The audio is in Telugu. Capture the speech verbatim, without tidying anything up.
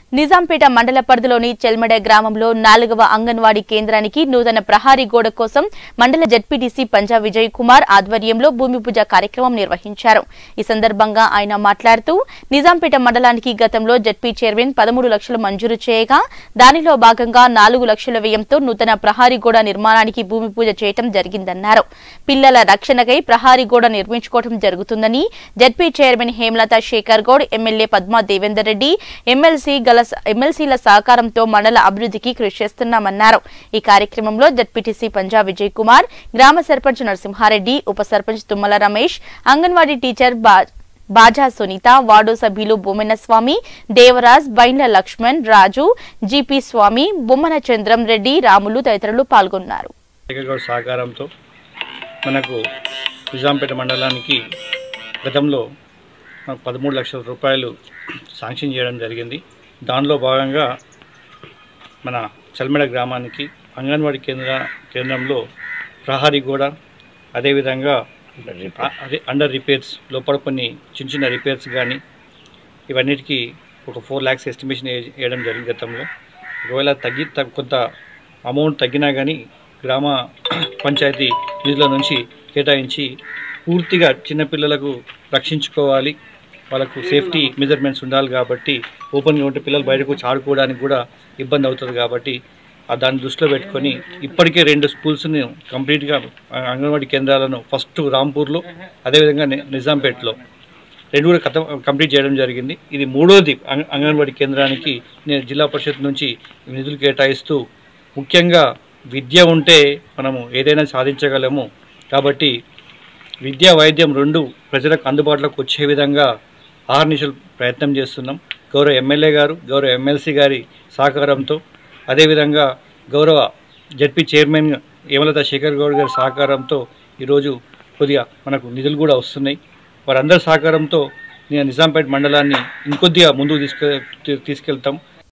నిజాంపేట మండల పరిధిలోని చెల్మెడ గ్రామంలో నాలుగవ అంగన్వాడీ కేంద్రానికి నూతన ప్రహారీ గోడ కోసం మండల జెడ్పీటీసీ పంజా విజయ్ కుమార్ ఆధ్వర్యంలో భూమి పూజ కార్యక్రమం నిర్వహించారు. ఈ సందర్భంగా ఆయన మాట్లాడుతూ నిజాంపేట మండలానికి గతంలో జెడ్పీ చైర్మన్ పదమూడు లక్షలు మంజూరు చేయగా దానిలో భాగంగా నాలుగు లక్షల వ్యయంతో నూతన ప్రహారీ గోడ నిర్మాణానికి భూమి పూజ చేయడం జరిగిందన్నారు. పిల్లల రక్షణకై ప్రహారీ గోడ నిర్మించుకోవడం జరుగుతుందని ZP chairman Hemalatha Shekhar Goud, MLA Padma Devender Reddy, MLC ఎమ్మెల్సీల సహకారంతో మండల అభివృద్ధికి కృషి చేస్తున్నామన్నారు. ఈ కార్యక్రమంలో జెడ్పీటీసీ పంజా విజయ్ కుమార్, గ్రామ సర్పంచ్ నరసింహారెడ్డి, ఉప సర్పంచ్ తుమ్మల రమేష్, అంగన్వాడీ టీచర్ బాజా సునీత, వార్డు సభ్యులు బొమ్మన స్వామి, దేవరాజ్, బైండ్ల లక్ష్మణ్, రాజు, జీపీ స్వామి, బొమ్మన చంద్రం రెడ్డి, రాములు తదితరులు పాల్గొన్నారు. సహకారంతో మనకు నిజాంపేట మండలానికి గతంలో పదమూడు లక్షల రూపాయలు శాంక్షన్ చేయడం జరిగింది. దానిలో భాగంగా మన చల్మెడ గ్రామానికి అంగన్వాడీ కేంద్ర కేంద్రంలో ప్రహారీ గోడ, అదేవిధంగా అదే అండర్ రిపేర్స్ లోపల కొన్ని చిన్న చిన్న రిపేర్స్ కానీ ఇవన్నిటికీ ఒక ఫోర్ ల్యాక్స్ ఎస్టిమేషన్ వేయడం జరిగింది గతంలో. ఒకవేళ తగ్గి కొంత అమౌంట్ తగ్గినా కానీ గ్రామ పంచాయతీ నిధుల నుంచి కేటాయించి పూర్తిగా చిన్నపిల్లలకు రక్షించుకోవాలి, వాళ్ళకు సేఫ్టీ మెజర్మెంట్స్ ఉండాలి కాబట్టి ఓపెన్గా ఉంటే పిల్లలు బయటకు వచ్చి ఆడుకోవడానికి కూడా ఇబ్బంది అవుతుంది కాబట్టి దాన్ని దృష్టిలో పెట్టుకొని ఇప్పటికే రెండు స్కూల్స్ని కంప్లీట్గా అంగన్వాడీ కేంద్రాలను ఫస్ట్ రాంపూర్లో అదేవిధంగా నిజాంపేటలో రెండు కూడా కథ కంప్లీట్ చేయడం జరిగింది. ఇది మూడోది అంగన్వాడీ కేంద్రానికి నేను జిల్లా పరిషత్ నుంచి నిధులు కేటాయిస్తూ ముఖ్యంగా విద్య ఉంటే మనము ఏదైనా సాధించగలము కాబట్టి విద్యా వైద్యం రెండు ప్రజలకు అందుబాటులోకి వచ్చే విధంగా ఆహర్నిశలు ప్రయత్నం చేస్తున్నాం. గౌరవ ఎమ్మెల్యే గారు, గౌరవ ఎమ్మెల్సీ గారి సహకారంతో అదేవిధంగా గౌరవ జెడ్పీ చైర్మన్ హేమలత శేఖర్ గౌడ్ గారి సహకారంతో ఈరోజు కొద్దిగా మనకు నిధులు కూడా వస్తున్నాయి. వారందరి సహకారంతో నేను నిజాంపేట మండలాన్ని ఇంకొద్దిగా ముందుకు తీసుకె తీసుకెళ్తాం.